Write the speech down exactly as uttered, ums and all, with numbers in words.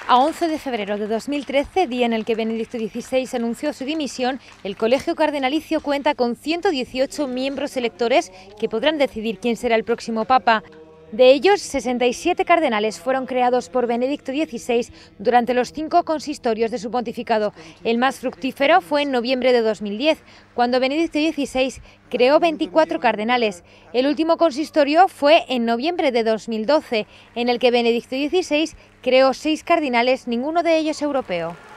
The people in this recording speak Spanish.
A once de febrero de dos mil trece, día en el que Benedicto dieciséis anunció su dimisión, el Colegio Cardenalicio cuenta con ciento dieciocho miembros electores que podrán decidir quién será el próximo Papa. De ellos, sesenta y siete cardenales fueron creados por Benedicto dieciséis durante los cinco consistorios de su pontificado. El más fructífero fue en noviembre de dos mil diez, cuando Benedicto dieciséis creó veinticuatro cardenales. El último consistorio fue en noviembre de dos mil doce, en el que Benedicto dieciséis creó seis cardinales, ninguno de ellos europeo.